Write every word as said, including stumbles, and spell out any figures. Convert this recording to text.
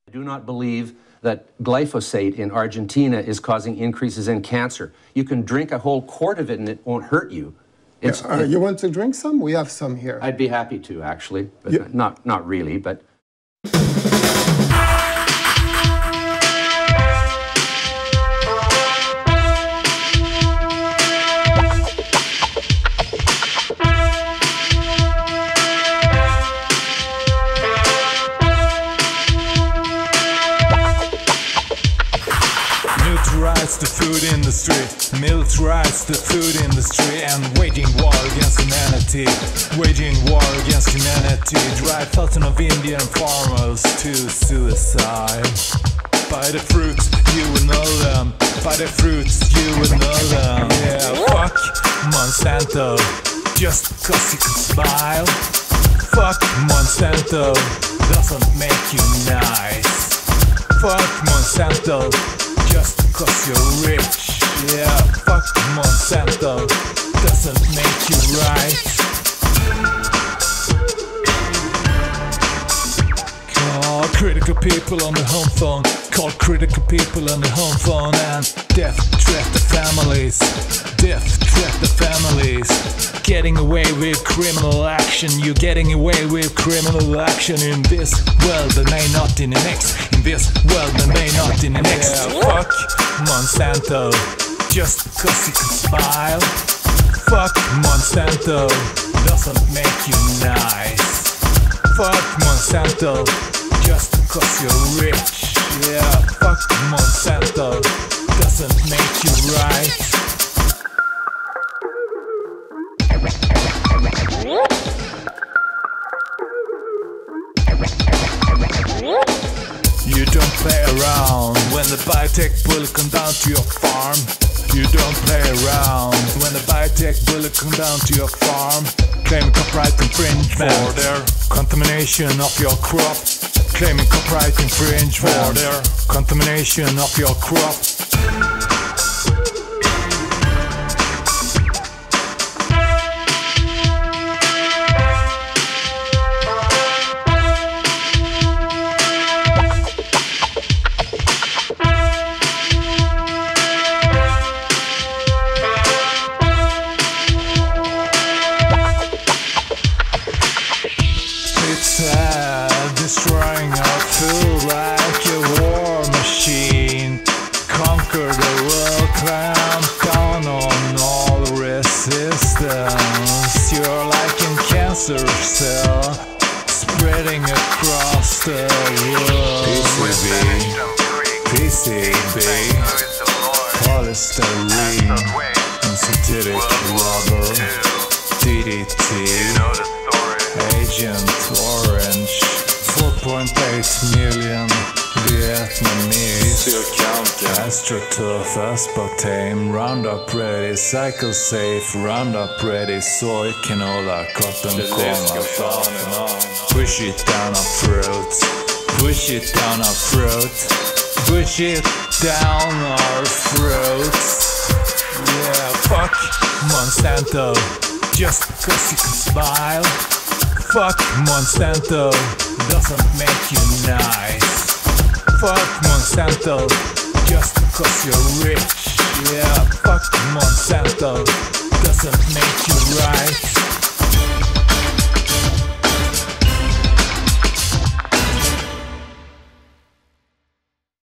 I do not believe that glyphosate in Argentina is causing increases in cancer. You can drink a whole quart of it and it won't hurt you. It's, yeah, uh, it, you want to drink some? We have some here. I'd be happy to, actually, but yeah. not, not really, but... The food industry, militarize the food industry, and waging war against humanity, waging war against humanity, drive thousands of Indian farmers to suicide. By the fruits, you will know them. By the fruits, you will know them. Yeah, fuck Monsanto, just cause you can smile. Fuck Monsanto, doesn't make you nice. Fuck Monsanto, just cause you're rich. Yeah, fuck Monsanto, doesn't make you right. Call critical people on the home phone. Call critical people on the home phone. And death threat the families. Death threat the families. Getting away with criminal action. You're getting away with criminal action in this world and may not in the next. In this world and may not in the next. Yeah, fuck Monsanto, just cause you can smile. Fuck Monsanto, doesn't make you nice. Fuck Monsanto, just cause you're rich. Yeah, fuck Monsanto, doesn't make you right. You don't play around when the biotech bullet come down to your farm. You don't play around when the biotech bullet come down to your farm. Claiming copyright infringement for their contamination of your crop. Claiming copyright infringement for their contamination of your crop. Destroying our food like a war machine. Conquer the world, clamp down on all resistance. You're like a cancer cell spreading across the world. P C B, P C B, polystyrene, and synthetic rubber, D D T, Agent Orange. four point eight million Vietnamese, AstroTurf, aspartame, Roundup Ready, Cycle Safe, Roundup Ready, soy, canola, cotton, corn. Push it down our throats, push it down our throats, push it down our throats. Yeah, fuck Monsanto, just cause you can smile. Fuck Monsanto, doesn't make you nice. Fuck Monsanto, just cause you're rich. Yeah, fuck Monsanto, doesn't make you right.